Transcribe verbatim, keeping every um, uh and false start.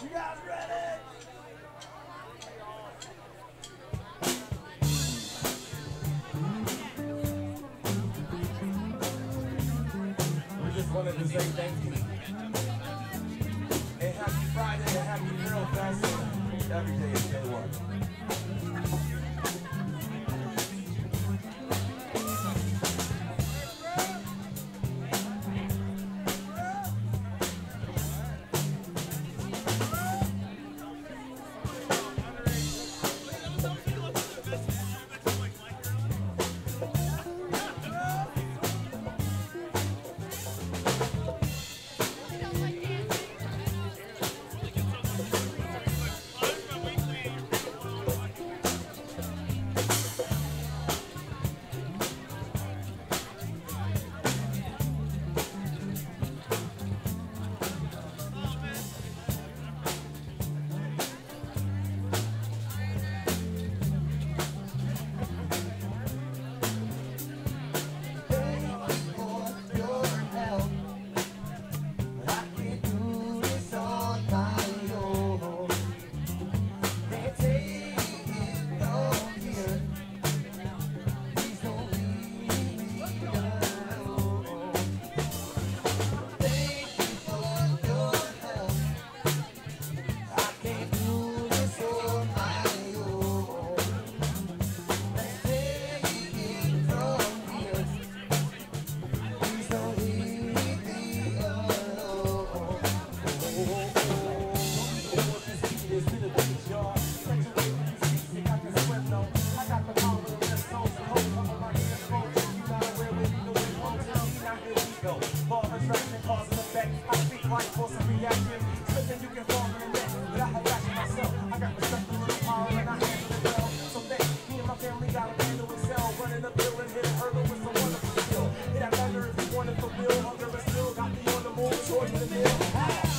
You guys ready? We just wanted to say thank you. And happy Friday and happy feralfest. Every day is day one. It don't matter if you want it for real, hunger is still got me on the move, short in the mill.